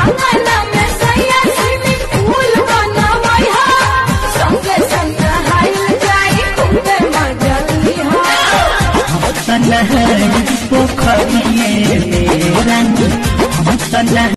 अंगना में सैया स्विमिंग पूल बनवई हा संगे संगे हाइल जाई खूबे मजा लिहा तनहरी पोखरिए में रानी तनहरी